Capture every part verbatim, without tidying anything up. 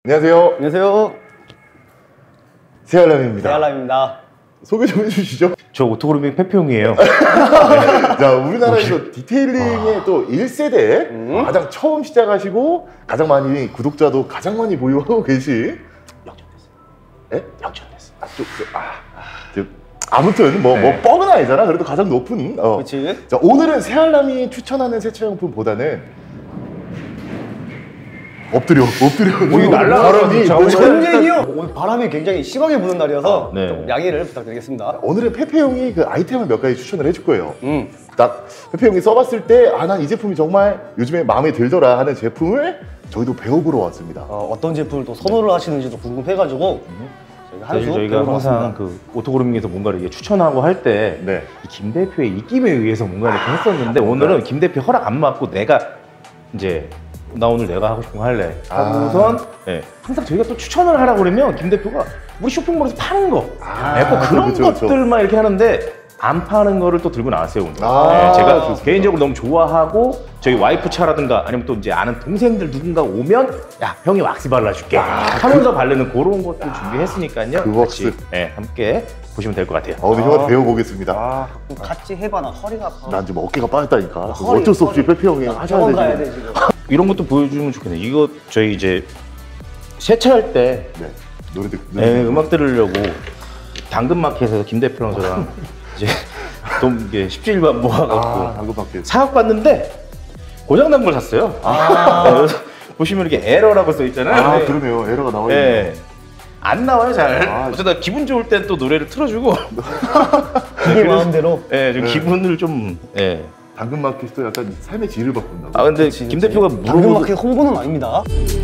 안녕하세요. 안녕하세요. 새알람입니다. 새알람입니다. 소개 좀 해주시죠. 저 오토그루밍 페페용이에요. 자, 우리나라에서 디테일링의 아... 또 일 세대 음? 가장 처음 시작하시고 가장 많이 구독자도 가장 많이 보유하고 계신 역전됐어요. 예? 역전됐어. 아, 또, 또, 아, 저, 아무튼 뭐, 네. 뭐 뻥은 아니잖아. 그래도 가장 높은. 어. 그렇지. 자, 오늘은 새알람이 추천하는 세차용품보다는 엎드려, 엎드려. 뭐 날라가라니. 전쟁이요. 오늘 바람이 굉장히 심하게 부는 날이어서 아, 네. 좀 양해를 부탁드리겠습니다. 오늘은 페페용이 그 아이템을 몇 가지 추천을 해줄 거예요. 음. 딱 페페용이 써봤을 때 아, 난 이 제품이 정말 요즘에 마음에 들더라 하는 제품을 저희도 배워보러 왔습니다. 어, 어떤 제품을 또 선호를 하시는지도 궁금해가지고 음. 저희가 한 수 저희가 항상 그 오토그루밍에서 뭔가를 추천하고 할 때 네. 김 대표의 입김에 의해서 뭔가를 이렇게 했었는데 오늘은 김 대표 허락 안 받고 내가 이제 나 오늘 내가 하고 싶은 거 할래 하고선 아. 네. 항상 저희가 또 추천을 하라고 그러면 김 대표가 우리 쇼핑몰에서 파는 거 아. 네, 꼭 그런 그렇죠, 것들만 그렇죠. 이렇게 하는데 안 파는 거를 또 들고 나왔어요 오늘. 아. 네, 제가 좋습니다. 개인적으로 너무 좋아하고 저희 와이프 차라든가 아니면 또 이제 아는 동생들 누군가 오면 야 형이 왁스 발라줄게 아. 하면서 바르는 그런 것들 아. 준비했으니까요. 그 왁스 네, 함께 보시면 될 것 같아요. 어, 근데 형한테 배워보겠습니다. 아, 같이 해봐. 나 허리가 아파. 난 지금 어깨가 빠졌다니까. 허리, 어쩔 수 없이 페페형이 하셔야 돼 지금. 이런 것도 보여주면 좋겠네. 이거 저희 이제 세차할 때 네. 노래 듣, 네, 음악 들으려고 당근마켓에서 김 대표랑 저랑 이제 좀 이게 십시일반 모아갖고 아, 당근마켓 사갖고 왔는데 고장난 걸 샀어요. 아. 네, 그래서 보시면 이렇게 에러라고 써 있잖아요. 아, 네. 그러네요. 에러가 나와 있네요. 네. 안 나와요 잘. 아, 어쩌다 기분 좋을 땐 또 노래를 틀어주고 이게 마음대로. 네, 좀 네. 기분을 좀. 네. 당근마켓도 약간 삶의 질을 바꾼다고. 아 근데 그치, 김 대표가 물어보고 당근마켓 홍보는 아닙니다.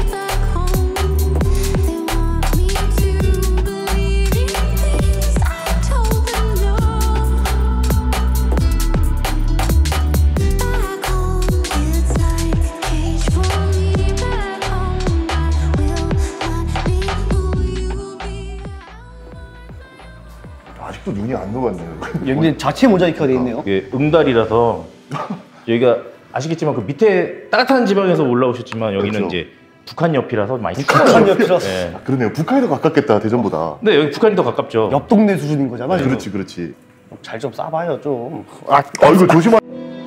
아직도 눈이 안 녹았네요. 여기 자체 모자이크가 돼 있네요. 이게 응달이라서 여기가 아시겠지만 그 밑에 따뜻한 지방에서 올라오셨지만 여기는 그렇죠. 이제 북한 옆이라서 많이 북한 옆이라서. 네. 아, 그러네요. 북한이 더 가깝겠다 대전보다. 네 여기 북한이 더 가깝죠. 옆 동네 수준인 거잖아요. 그렇지 그렇지. 잘 좀 싸봐요 좀. 아, 아 이거 조심하.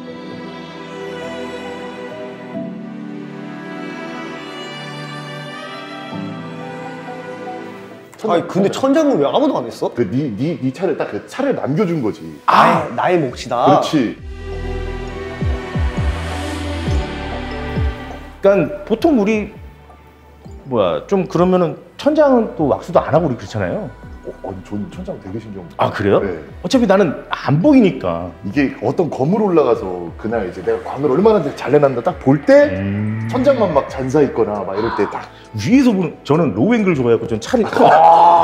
아니 근데 천장은 왜 아무도 안 했어? 그네네 네 차를 딱 그 차를 남겨준 거지. 아 나의 몫이다. 그렇지. 그러니까 보통 우리 뭐야 좀 그러면은 천장은 또 왁스도 안 하고 우리 그렇잖아요. 어, 어, 전 천장 되게 신경. 아 그래요? 네. 어차피 나는 안 보이니까. 이게 어떤 건물 올라가서 그날 이제 내가 광을 얼마나 잘 내놨나 딱 볼 때 음... 천장만 막 잔사 있거나 막 이럴 때 딱 위에서 보는 저는 로우 앵글 좋아해갖고 전 차를. 아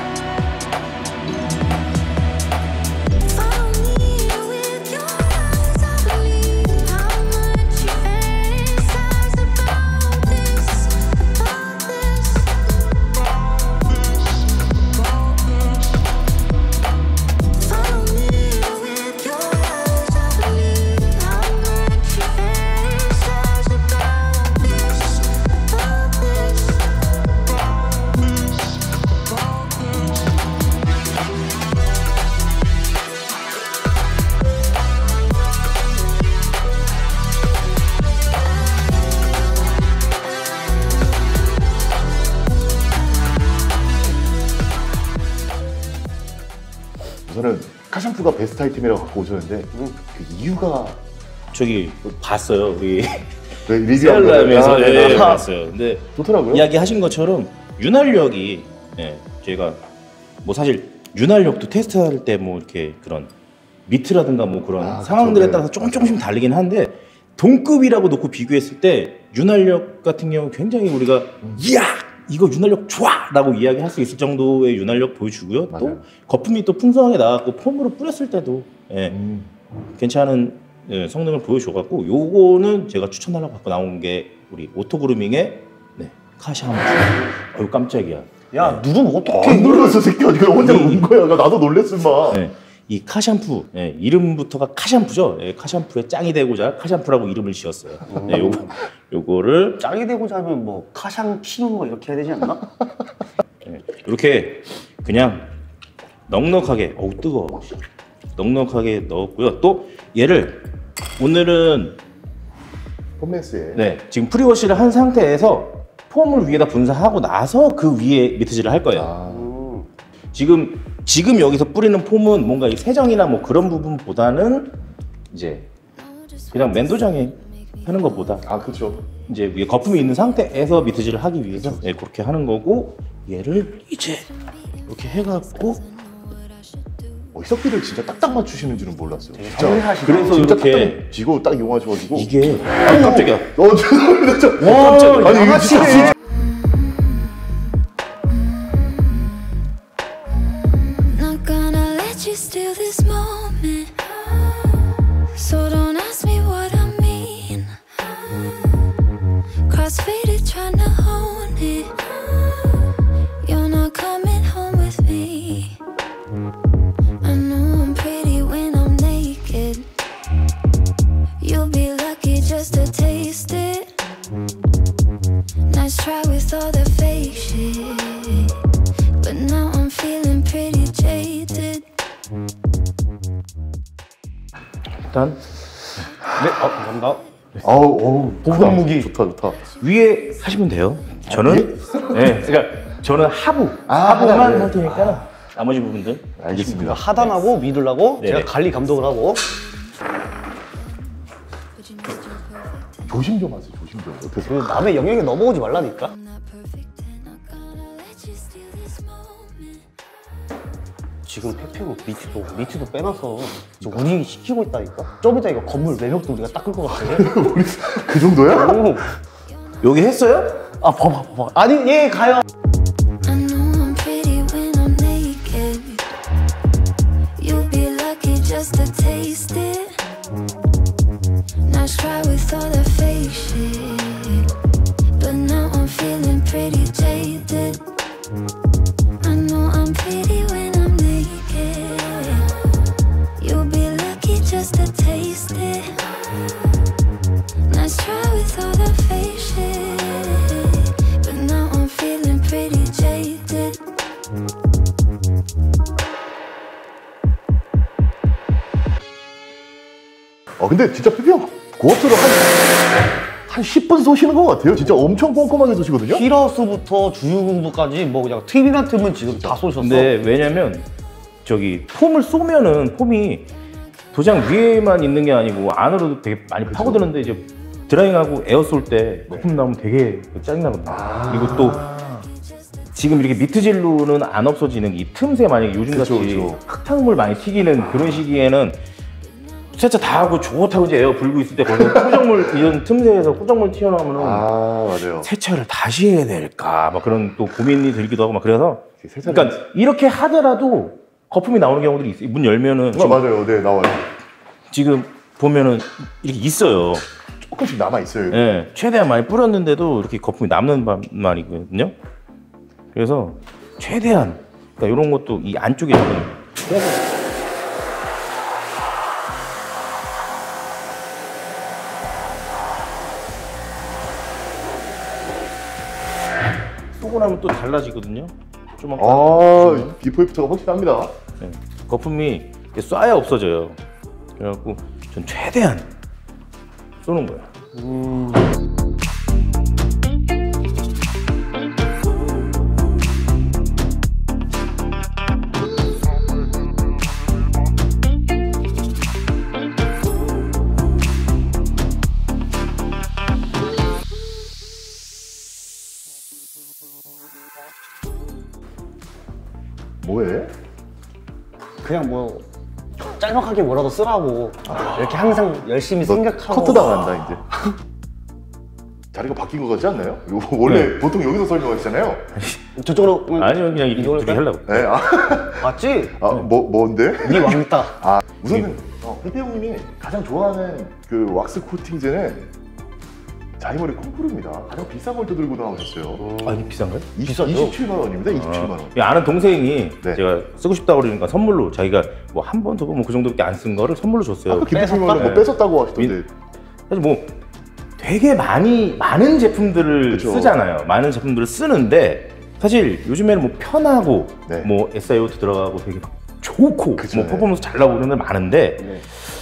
저는 카샴푸가 베스트 아이템이라고 갖고 오셨는데 음. 그 이유가 저기 봤어요 우리 리뷰하면서 네, 네, 봤어요. 근데 좋더라고요. 이야기하신 것처럼 윤활력이 네, 제가 뭐 사실 윤활력도 테스트할 때 뭐 이렇게 그런 미트라든가 뭐 그런 아, 상황들에 그쵸, 따라서 네. 조금 조금씩 다르긴 한데 동급이라고 놓고 비교했을 때 윤활력 같은 경우 굉장히 우리가 음. 이야 이거 윤활력 좋아! 라고 이야기할 수 있을 정도의 윤활력 보여주고요. 맞아요. 또 거품이 또 풍성하게 나왔고 폼으로 뿌렸을 때도 예, 음. 괜찮은 예, 성능을 보여줘갖고 요거는 제가 추천하려고 갖고 나온 게 우리 오토그루밍의 네, 카샴푸. 어휴 깜짝이야. 야 네. 누르면 어떡해. 안 눌렀어 새끼야. 이거 혼자 온 거야. 나도 놀랬어 마. 네. 이 카샴푸 예, 이름부터가 카샴푸죠. 예, 카샴푸의 짱이 되고자 카샴푸라고 이름을 지었어요. 예, 요거 요거를 짱이 되고자 하면 뭐 카샹킹 뭐 이렇게 해야 되지 않나? 예, 이렇게 그냥 넉넉하게 어우 뜨거워 넉넉하게 넣었고요. 또 얘를 오늘은 폼메스에 네 지금 프리워시를 한 상태에서 폼을 위에다 분사하고 나서 그 위에 미트질을 할 거예요. 아. 지금 지금 여기서 뿌리는 폼은 뭔가 이 세정이나 뭐 그런 부분보다는 이제 그냥 맨도장에 하는 것보다 아 그렇죠. 이제 위에 거품이 있는 상태에서 미트질을 하기 위해서 예, 그렇게 하는 거고 얘를 이제 이렇게 해갖고 어, 희석비를 진짜 딱딱 맞추시는 줄은 몰랐어요. 진짜. 정리하시다. 그래서 진짜 이렇게 딱딱 지고 딱 이용하셔가지고 이게 아 깜짝이야. 어 죄송합니다. 진짜. 와 깜짝이야. 아니 이거 진짜, 진짜 Not gonna let you steal this moment. So don't ask me what I mean. Crossfaded trying to hone it. You're not coming home with me. I know I'm pretty when I'm naked. You'll be lucky just to taste it. Nice try with all the fake shit. But now I'm feeling pretty jaded. 일단 네, 어, 감사합니다. 아우 어우 보급 무기. 좋다 좋다. 위에 하시면 돼요. 저는 네 그러니까 저는 하부 아, 하부만 하단, 네. 할 테니까 나머지 부분들 알겠습니다. 하단하고 미들하고 네. 제가 관리 감독을 하고. 조심 좀 하세요. 조심 좀. 옆에서. 그 남의 영역에 넘어오지 말라니까. I'm not perfect and not gonna let you steal this moment. 지금 페페고 미트도 미트도 빼놔서 지금 우리 시키고 있다니까. 좀 이따 이거 건물 외벽도 우리가 닦을 것 같아. 우리 그 정도야? 오. 여기 했어요? 아 봐봐 봐봐. 아니 예 가요. I know I'm pretty when I'm naked. You'll be lucky just to taste it. Nice try with all the fake shit. But now I'm feeling pretty jaded. I know I'm pretty when I'm naked. You'll be lucky just to taste it. Nice try with all the fake shit. But now I'm feeling pretty jaded. 어 근데 진짜 피피 형 고압수로 한한 십 분 쏘시는 것 같아요. 진짜 엄청 꼼꼼하게 쏘시거든요. 힐하우스부터 주유구부까지 뭐 그냥 팁이나 틈은 지금 다 쏘셨어. 근데 왜냐면 저기 폼을 쏘면은 폼이 도장 위에만 있는 게 아니고 안으로도 되게 많이 파고드는데 이제 드라잉하고 에어 쏠 때 거품 나오면 되게 짜증나거든요. 그리고 또 지금 이렇게 미트질로는 안 없어지는 이 틈새 만약에 요즘같이 그쵸, 그쵸. 흙탕물 많이 튀기는 그런 시기에는 세차 다 하고 좋다고 이제 에어 불고 있을 때 거기서 꾸정물 이런 틈새에서 꾸정물 튀어나오면은 아 맞아요. 세차를 다시 해야 될까 막 그런 또 고민이 들기도 하고 막 그래서 세차를- 그러니까 이렇게 하더라도 거품이 나오는 경우들이 있어요. 문 열면은 아, 지금, 맞아요. 네 나와요. 지금 보면은 이렇게 있어요. 조금씩 남아 있어요. 예, 최대한 많이 뿌렸는데도 이렇게 거품이 남는 바- 말이거든요. 그래서 최대한 그러니까 이런 것도 이 안쪽에 지금 쏘고 나면 또 달라지거든요. 좀 아까 아 비포 애프터가 확실합니다. 네. 거품이 이렇게 쏴야 없어져요. 그래갖고 전 최대한 쏘는 거예요. 음. 뭐해? 그냥 뭐 짤막하게 뭐라도 쓰라고 이렇게 항상 열심히 너 생각하고. 커트 당한다 이제. 자리가 바뀐 것 같지 않나요? 이거 원래 네. 보통 여기서 설명하시잖아요. 저쪽으로 아니요 그냥 이렇게 이걸로 둘이 하려고. 네, 아, 맞지? 아 뭐, 뭔데? 네 왕따. 아, 우선은 어, 페페 형님이 가장 좋아하는 그 왁스 코팅제는 자, 이 머리 콩쿠르입니다. 가장 비싼 걸 또 들고 나오셨어요. 아, 이게 비싼가요? 비싸죠? 이십칠만 원입니다. 이십칠만 원. 아, 아는 동생이 네. 제가 쓰고 싶다고 그러니까 선물로 자기가 뭐 한 번, 두 번 뭐 그 정도밖에 안 쓴 거를 선물로 줬어요. 아까 김 대표님은 뭐 뺏었다고 하시던데. 사실 뭐 되게 많이 많은 제품들을 그쵸. 쓰잖아요. 많은 제품들을 쓰는데 사실 요즘에는 뭐 편하고 네. 뭐 에스아이오티 들어가고 되게 좋고 그쵸, 뭐 네. 퍼포먼스 잘 나오는 데 많은데 네.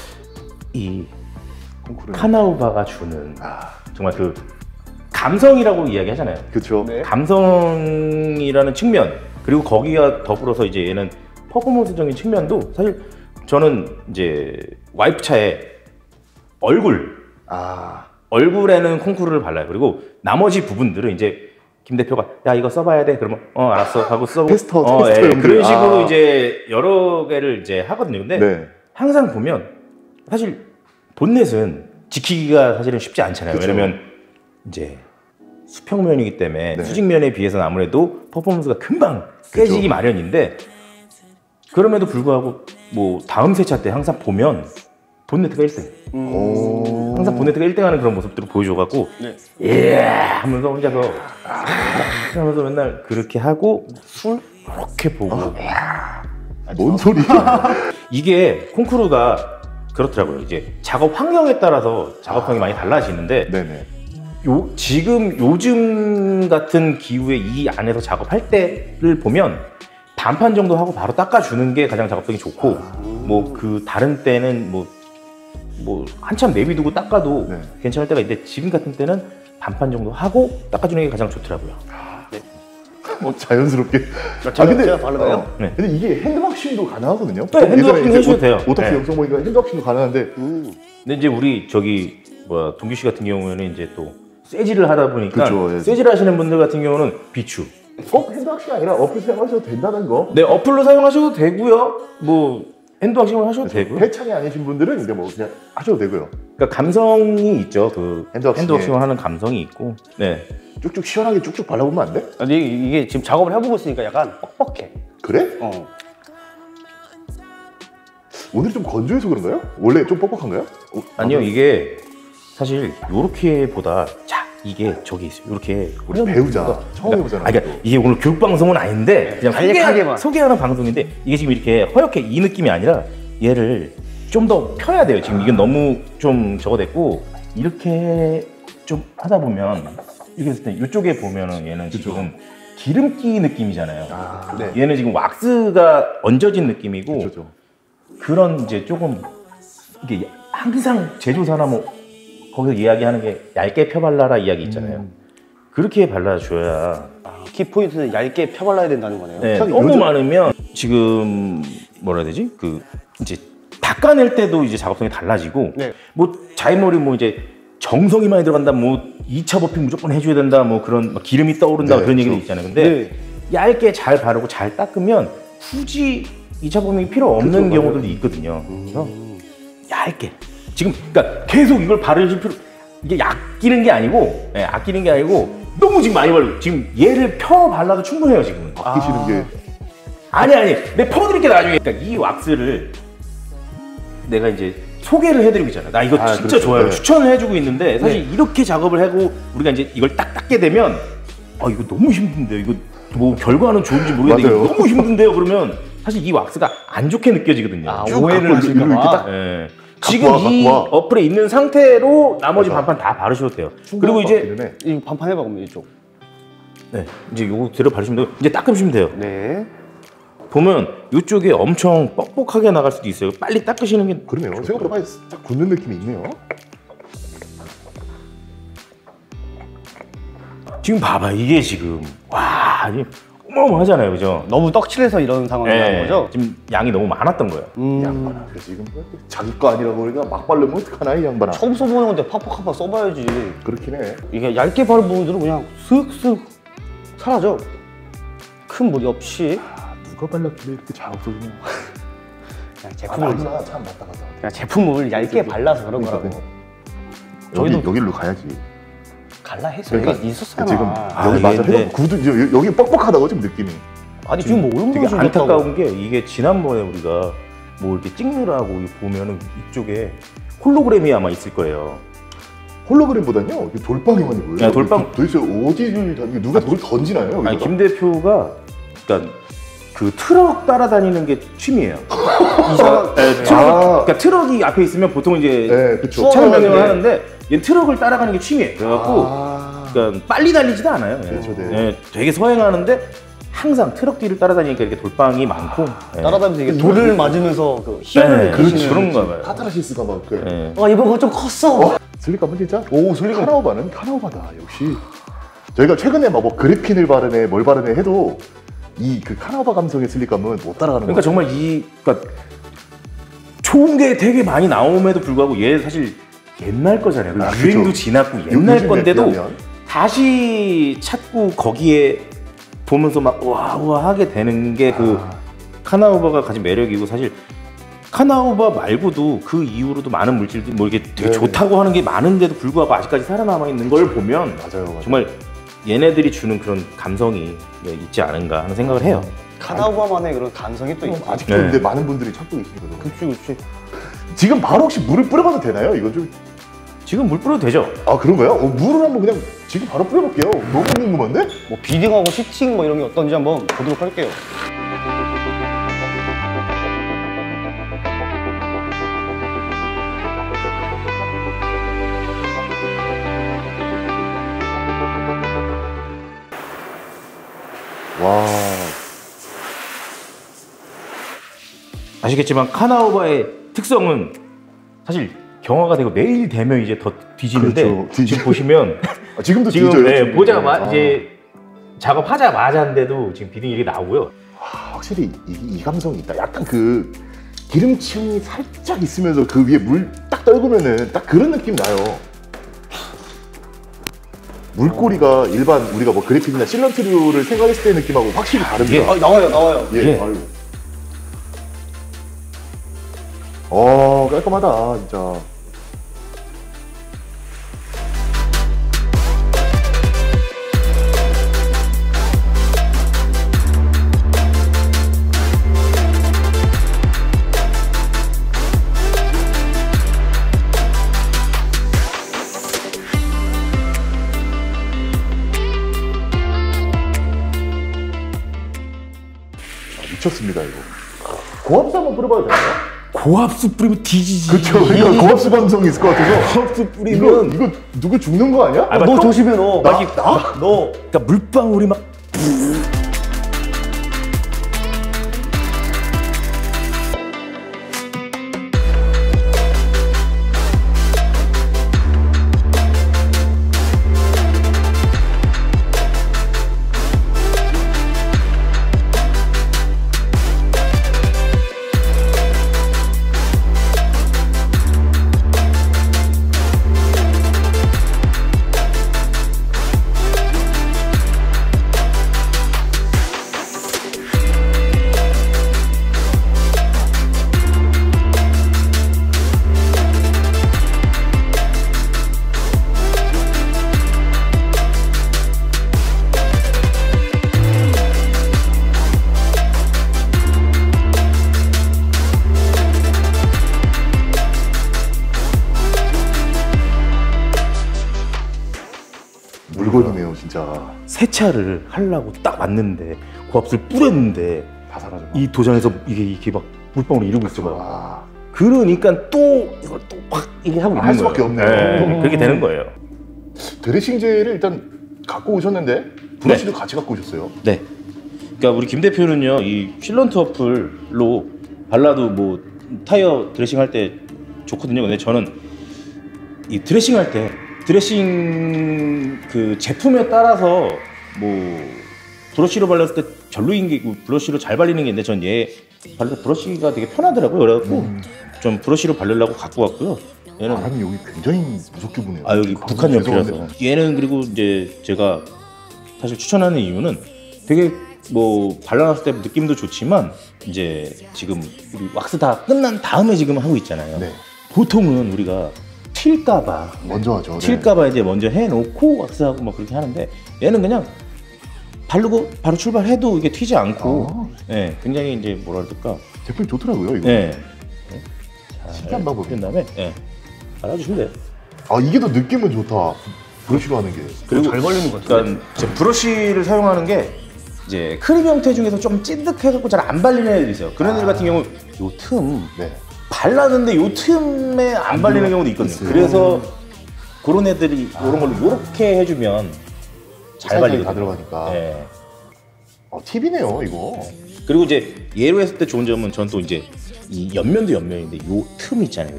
이 콩쿠르. 카나우바가 주는 아, 정말 그 감성이라고 이야기하잖아요. 그렇죠. 네. 감성이라는 측면 그리고 거기가 더불어서 이제 얘는 퍼포먼스적인 측면도 사실 저는 이제 와이프 차에 얼굴 아, 얼굴에는 콩쿠르를 발라요. 그리고 나머지 부분들은 이제 김 대표가 야 이거 써봐야 돼. 그러면 어 알았어 하고 써보고 테스터, 어, 테스터 예, 용도로. 그런 식으로 아. 이제 여러 개를 이제 하거든요. 근데 네. 항상 보면 사실 본넷은 지키기가 사실은 쉽지 않잖아요. 그쵸. 왜냐면 이제 수평면이기 때문에 네. 수직면에 비해서는 아무래도 퍼포먼스가 금방 깨지기 그쵸. 마련인데 그럼에도 불구하고 뭐 다음 세차 때 항상 보면 본네트가 일 등. 오. 항상 본네트가 일 등 하는 그런 모습들을 보여줘갖고 네. 예 하면서 혼자서 아, 하면서 맨날 그렇게 하고 술 이렇게 보고 뭔 소리야? 이게 콩쿠르가 그렇더라고요. 이제 작업 환경에 따라서 작업형이 많이 달라지는데 네네. 요, 지금 요즘 같은 기후에 이 안에서 작업할 때를 보면 반판 정도 하고 바로 닦아주는 게 가장 작업성이 좋고 뭐 그 다른 때는 뭐, 뭐 한참 내비두고 닦아도 네. 괜찮을 때가 있는데 지금 같은 때는 반판 정도 하고 닦아주는 게 가장 좋더라고요. 뭐 자연스럽게. 제가, 제가 바르나요? 어, 네. 근데 이게 핸드워싱도 가능하거든요. 네, 핸드워싱 예전에 해줘도 이제 돼요. 오타피 네. 영상 보니까 핸드워싱도 가능한데. 음. 근데 이제 우리 저기 뭐야 동규 씨 같은 경우에는 이제 또 쇠질을 하다 보니까 그쵸, 예. 쇠질 하시는 분들 같은 경우는 비추. 꼭 핸드워싱이 아니라 어플 사용하셔도 된다는 거. 네 어플로 사용하셔도 되고요. 뭐 핸드워싱을 하셔도 되고요. 해창이 아니신 분들은 이제 뭐 그냥 하셔도 되고요. 그러니까 감성이 있죠. 그 핸드워싱에. 핸드워싱을 하는 감성이 있고. 네. 쭉쭉 시원하게 쭉쭉 발라보면 안 돼? 아니 이게, 이게 지금 작업을 해보고 있으니까 약간 뻑뻑해. 그래? 어. 오늘 좀 건조해서 그런가요? 원래 좀 뻑뻑한가요? 어, 아니요 이게 사실 요렇게보다 자 이게 저기 있어요. 이렇게 우리 배우자. 처음 해보잖아. 아, 그러니까 이게 오늘 교육 방송은 아닌데 그냥 소개, 간략하게만. 소개하는 방송인데 이게 지금 이렇게 허옇게 이 느낌이 아니라 얘를 좀 더 펴야 돼요. 지금 이게 너무 좀 저거 됐고 이렇게 좀 하다 보면 이렇게 했을 때 이쪽에 보면은 얘는 지금 기름기 느낌이잖아요. 아, 네. 얘는 지금 왁스가 얹어진 느낌이고 그렇죠. 그런 이제 조금 이게 항상 제조사나 뭐 거기서 이야기하는 게 얇게 펴발라라 이야기 있잖아요. 음. 그렇게 발라줘야 아, 키포인트는 얇게 펴발라야 된다는 거네요. 네, 형, 너무 요즘- 많으면 지금 뭐라 해야 되지? 그 이제 닦아낼 때도 이제 작업성이 달라지고 네. 뭐 자연머리 뭐 이제 정성이 많이 들어간다 뭐 이 차 버핑 무조건 해줘야 된다 뭐 그런 막 기름이 떠오른다 네, 그런 얘기도 그렇죠. 있잖아요. 근데 네. 얇게 잘 바르고 잘 닦으면 굳이 이 차 버핑이 필요 없는 그쵸, 맞아요. 경우들도 있거든요. 그래서 얇게 지금 그러니까 계속 이걸 바르실 필요 이게 아끼는 게 아니고 예, 아끼는 게 아니고 너무 지금 많이 바르고 지금 얘를 펴 발라도 충분해요 지금. 아끼시는 아. 게. 아니 아니 내가 퍼드릴게 나중에. 그러니까 이 왁스를 내가 이제 소개를 해드리고 있잖아. 나 이거 아, 진짜 그렇죠. 좋아요. 네. 추천을 해주고 있는데 사실 이렇게 작업을 하고 우리가 이제 이걸 딱 닦게 되면 아 이거 너무 힘든데요. 이거 뭐 결과는 좋은지 모르겠는데 이거 맞아요. 너무 힘든데요. 그러면 사실 이 왁스가 안 좋게 느껴지거든요. 아, 쭉 오해를 갖고 하실까 이렇게 봐. 딱 예. 갖고 지금 와, 이 갖고 와. 어플에 있는 상태로 나머지 맞아. 반판 다 바르셔도 돼요. 그리고 이제 해. 이거 반판 해봐 그러면 이쪽. 네, 이제 요거 들어 바르시면 되고 이제 닦으시면 돼요. 네. 보면 이쪽에 엄청 뻑뻑하게 나갈 수도 있어요. 빨리 닦으시는 게 그러네요. 생각보다 많이 딱 굳는 느낌이 있네요. 지금 봐봐 이게 지금 와 아니 어마어마하잖아요, 그죠? 너무 떡칠해서 이런 상황이 예, 나는 거죠? 지금 양이 너무 많았던 거예요. 음. 양반아. 그래서 지금 자기 거 아니라고 그러니까 막 바르면 어떡하나 이 양반아. 처음 써보는 건데 팍팍팍팍 써봐야지. 그렇긴 해. 이게 얇게 바른 부분들은 그냥 슥슥 사라져. 큰 무리 없이 아, 누가 발랐길래 이렇게 잘 없어지냐. 그냥 아, 제품을 맞구나. 참 맞다 맞다. 그냥 제품을 얇게 발라서 그런 그러니까, 거라고. 여기, 저희도- 여기로 가야지. 갈라 했어. 그러니까 여기 있었잖아. 지금 아, 여기 이게 맞아. 근데- 해가 구두 이제 여- 여기 뻑뻑하다고 지금 느낌이. 아니 지금 뭐 되게 얼마나 안타까운 게 이게 지난번에 우리가 뭐 이렇게 찍느라고 보면은 이쪽에 홀로그램이 아마 있을 거예요. 홀로그램보다는요 돌빵이 많이 보여요. 네, 돌빵. 도, 도대체 어디를 던- 누가 돌 던지나요? 아니 여기다가? 김 대표가 그러니까 그 트럭 따라다니는 게 취미예요. 이사, 네, 트럭, 아. 그러니까 트럭이 앞에 있으면 보통 이제 네, 그쵸. 촬영 촬영하는데. 변경을 하는데 얘 트럭을 따라가는 게 취미예요. 그래갖고 아. 그러니까 빨리 달리지도 않아요. 예. 그렇죠, 네. 예, 되게 서행하는데 항상 트럭 뒤를 따라다니니까 이렇게 돌빵이 많고 예. 따라다니면서 이게 돌을 맞으면서 그 희열을 네, 그렇지 느끼시는 그런가 봐요. 카타르시스가 막 그. 예. 아 이번 거 좀 컸어. 슬리감은 진짜 오 슬리감 카나우바는 카나우바다 역시. 저희가 최근에 막 뭐 그래핀을 바르네 뭘 바르네 해도 이 그 카나우바 감성의 슬리감은 못 따라가는 그러니까 거. 정말 이 그러니까 좋은 게 되게 많이 나옴에도 불구하고 얘 사실 옛날 거잖아요. 그리고 아, 유행도 그쵸. 지났고 옛날 요즘에 건데도 비하면. 다시 찾고 거기에 보면서 막 와와 하게 되는 게 그 아. 카나우바가 가진 매력이고 사실 카나우바 말고도 그 이후로도 많은 물질들이 뭐 이렇게 되게 네네. 좋다고 하는 게 많은데도 불구하고 아직까지 살아남아 있는 걸 보면 맞아요, 맞아요. 정말 얘네들이 주는 그런 감성이 있지 않은가 하는 생각을 해요. 카나우바만의 그런 감성이 또 있지. 아직도 네. 근데 많은 분들이 찾고 계시거든요. 그치 그치. 지금 바로 혹시 물을 뿌려봐도 되나요? 이건 좀. 지금 물 뿌려도 되죠? 아 그런가요? 어, 물을 한번 그냥 지금 바로 뿌려볼게요. 너무 궁금한데? 뭐 비딩하고 시팅 뭐 이런 게 어떤지 한번 보도록 할게요. 와. 아시겠지만 카나우바의 특성은 사실 경화가 되고 매일 되면 이제 더 뒤지는데 그렇죠. 뒤지- 지금 보시면 아, 지금도 지금 뒤져요. 네, 지금. 보자마 아. 이제 작업하자마자인데도 지금 비딩이 이렇게 나오고요. 아, 확실히 이, 이 감성이 있다. 약간 그 기름층이 살짝 있으면서 그 위에 물 딱 떨구면은 딱 그런 느낌 나요. 물꼬리가 일반 우리가 뭐 그래핀이나 실런트류를 생각했을 때 느낌하고 확실히 다릅니다. 아 나와요 나와요. 예. 예. 아유. 어 깔끔하다 진짜. 미쳤습니다 이거. 고압수 한번 뿌려봐도 되나요? 고압수 뿌리면 뒤지지. 그쵸. 그러니까 고압수 감성이 있을 것 같아서. 고압수 이거 뿌리면 이거 누구 죽는 거 아니야? 아, 너 또- 조심해 너. 나? 나? 나? 너. 그러니까 물방울이 막 물건이네요 진짜. 세차를 하려고 딱 왔는데 고압수를 뿌렸는데 다 사라져. 이 도장에서 이게 이게 막 물방울이 이러고 있어요. 와. 그러니까 또 이걸 또 확 이게 하고 있는 할 수밖에 거예요. 없네요. 네, 그렇게 되는 거예요. 드레싱젤을 일단 갖고 오셨는데 브러쉬도 같이 갖고 오셨어요. 네. 그러니까 우리 김 대표는요, 이 실런트 어플로 발라도 뭐 타이어 드레싱 할 때 좋거든요. 근데 저는 이 드레싱 할 때 드레싱 그 제품에 따라서 뭐 브러쉬로 발랐을 때 별로인 게 있고 브러쉬로 잘 발리는 게 있는데 전 얘 발라 브러쉬가 되게 편하더라고요. 그래갖고 음. 좀 브러쉬로 바르려고 갖고 왔고요. 얘는 바람이 여기 굉장히 무섭게 부네요. 아 여기 방금 북한 연필이라서 죄송한데. 얘는 그리고 이제 제가 사실 추천하는 이유는 되게 뭐 발라놨을 때 느낌도 좋지만 이제 지금 우리 왁스 다 끝난 다음에 지금 하고 있잖아요. 네. 보통은 우리가 튈까봐 먼저 하죠. 네. 튈까봐 이제 먼저 해놓고 왁스하고 뭐 그렇게 하는데 얘는 그냥 바르고 바로 출발해도 이게 튀지 않고 아. 예, 굉장히 이제 뭐라 그럴까 제품이 좋더라고요 이거. 예. 신기한 방법이에요. 그런 다음에 예, 발라주시면 돼요. 아 이게 더 느낌은 좋다. 브러쉬로 하는 게. 그리고 잘 발리는 것 같은데. 그러니까 이제 브러쉬를 사용하는 게 이제 크림 형태 중에서 좀 찐득해갖고 잘 안 발리는 애들이 있어요. 그런 애들 같은 경우 요 틈 네. 발랐는데 요 틈에 안 발리는 경우도 있거든요. 있어요. 그래서 그런 애들이 이런 걸로 요렇게 해주면 잘 발리거든요. 다 들어가니까. 네. 어, 팁이네요 이거. 그리고 이제 얘로 했을 때 좋은 점은 전 또 이제 이 옆면도 옆면인데 요 틈 있잖아요.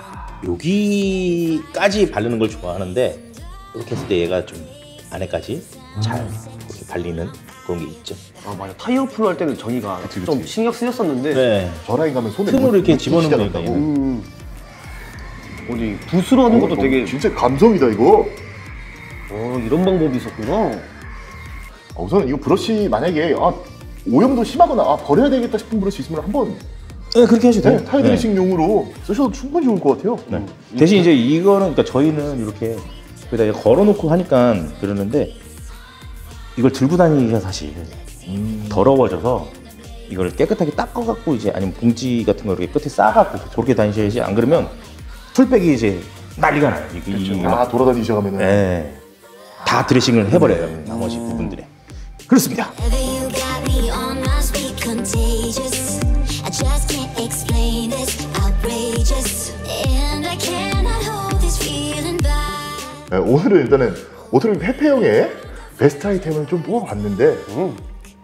여기 여기까지 바르는 걸 좋아하는데 이렇게 했을 때 얘가 좀 안에까지 잘 이렇게 발리는 그런 게 있죠. 아 맞아. 타이어 프로 할 때는 저희가 그치, 그치. 좀 신경 쓰였었는데. 네. 전화기 가면 손에 틈으로 못- 이렇게 못 집어넣으면 끼시잖아요. 되니까 음. 어디 붓으로 하는 것도 어, 되게. 진짜 감성이다 이거. 어 이런 방법이 있었구나. 아, 우선 이거 브러쉬 만약에 아, 오염도 심하거나 아, 버려야 되겠다 싶은 브러쉬 있으면 한번 네, 그렇게 하셔도 네, 돼요. 타일 드레싱용으로 쓰셔도 충분히 좋을 것 같아요. 네. 대신 이제 이거는 그러니까 저희는 이렇게 여기다 이렇게 걸어놓고 하니까 그러는데 이걸 들고 다니기가 사실 음. 더러워져서 이걸 깨끗하게 닦아갖고 이제 아니면 봉지 같은 거 이렇게 끝에 싸갖고 그렇게 다니셔야지. 안 그러면 풀백이 이제 난리가 나요. 이게 이게 막 아 돌아다니셔가면은 네. 다 드레싱을 해버려요. 나머지 부분들에. 그렇습니다. Baby, you got me on my speed, contagious. I just can't explain this, outrageous. And I cannot hold this feeling back. 네, 오늘은 일단은 오토림 페페용의 베스트 아이템을 좀 뽑아봤는데 음.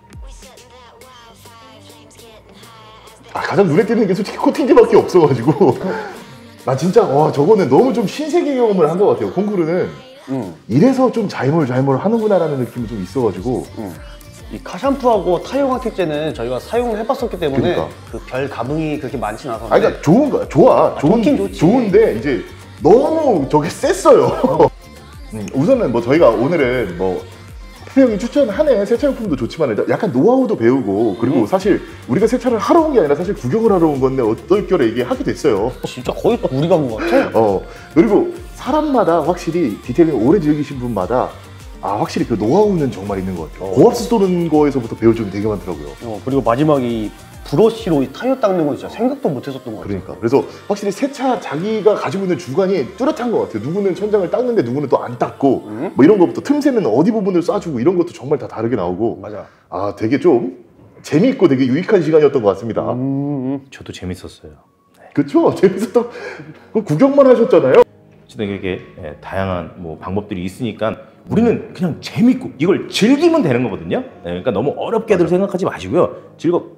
아, 가장 눈에 띄는 게 솔직히 코팅제밖에 없어가지고 나 진짜 와 저거는 너무 좀 신세계 경험을 한 것 같아요. 콩쿠르는 음. 이래서 좀 잘몰잘몰 하는구나라는 느낌이 좀 있어가지고 음. 이 카샴푸하고 타이어 광택제는 저희가 사용을 해봤었기 때문에 그러니까. 그 별 감흥이 그렇게 많지 않아서. 아 그러니까 좋은 거 좋아 좋은 좋긴 좋지. 좋은데 이제 너무 저게 셌어요. 음, 우선은 뭐 저희가 오늘은 뭐 페페용이 추천하는 세차용품도 좋지만 일단 약간 노하우도 배우고 그리고 음. 사실 우리가 세차를 하러 온 게 아니라 사실 구경을 하러 온 건데 어떨결에 이게 하게 됐어요. 진짜 거의 우리가 온 것 같아. 어 그리고 사람마다 확실히 디테일링 오래 즐기신 분마다 아 확실히 그 노하우는 정말 있는 것 같아요. 어. 고압수 쏘는 거에서부터 배울 점이 되게 많더라고요. 어, 그리고 마지막에 이 브러쉬로 이 타이어 닦는 건 진짜 생각도 못 했었던 것 같아. 그러니까 그래서 확실히 세차 자기가 가지고 있는 주관이 뚜렷한 것 같아요. 누구는 천장을 닦는데 누구는 또 안 닦고 음? 뭐 이런 것부터 틈새는 어디 부분을 쏴주고 이런 것도 정말 다 다르게 나오고 맞아. 아 되게 좀 재미있고 되게 유익한 시간이었던 것 같습니다. 음, 음. 저도 재밌었어요. 그쵸? 재밌었던 그 구경만 하셨잖아요. 어쨌든 이렇게 예, 다양한 뭐 방법들이 있으니까 우리는 그냥 재밌고 이걸 즐기면 되는 거거든요. 예, 그러니까 너무 어렵게들 생각하지 마시고요. 즐겁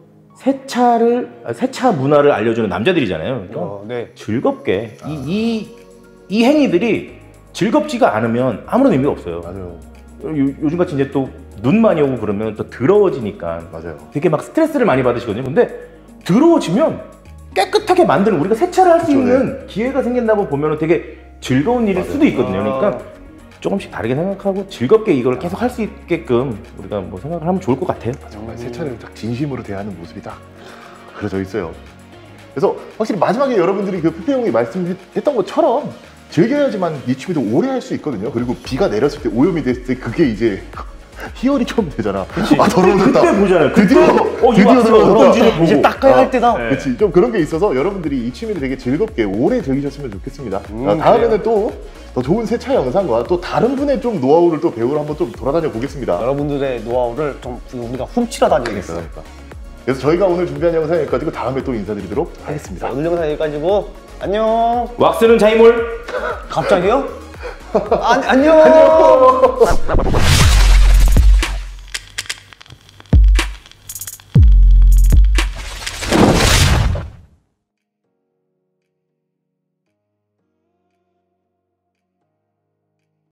세차를 아, 세차 문화를 알려주는 남자들이잖아요. 그러니까 어, 네. 즐겁게 이, 이, 이 행위들이 즐겁지가 않으면 아무런 의미가 없어요. 맞아요. 요, 요즘같이 이제 또 눈 많이 오고 그러면 또 더러워지니까 맞아요. 되게 막 스트레스를 많이 받으시거든요. 근데 더러워지면 깨끗하게 만드는 우리가 세차를 할 수 그쵸, 있는 기회가 생긴다고 보면 되게 즐거운 일일 수도 있거든요. 아. 그러니까 조금씩 다르게 생각하고 즐겁게 이걸 계속 할 수 있게끔 우리가 뭐 생각을 하면 좋을 것 같아요. 정말 세차를 딱 진심으로 대하는 모습이 딱 그려져 있어요. 그래서 확실히 마지막에 여러분들이 그 페페용이 말씀했던 것처럼 즐겨야지만 이 취미도 오래 할 수 있거든요. 그리고 비가 내렸을 때 오염이 됐을 때 그게 이제 희열이 처음 되잖아. 아 더러워졌다. 그때 보잖아요. 드디어 어, 드디어 이거 왔어. 들어갔다. 더러워지는 보고. 이제 닦아야 아, 할 때다. 네. 그렇지. 좀 그런 게 있어서 여러분들이 이 취미를 되게 즐겁게 오래 즐기셨으면 좋겠습니다. 음, 아, 다음에는 또 더 좋은 세차 영상과 또 다른 분의 좀 노하우를 또 배우러 한번 좀 돌아다녀 보겠습니다. 여러분들의 노하우를 좀 우리가 훔치러 다니겠어요. 그러니까. 그래서 저희가 오늘 준비한 영상 여기까지고 다음에 또 인사드리도록 하겠습니다. 자, 오늘 영상 여기까지고 안녕. 왁스는 자이몰. 갑자기요? 아, 안녕.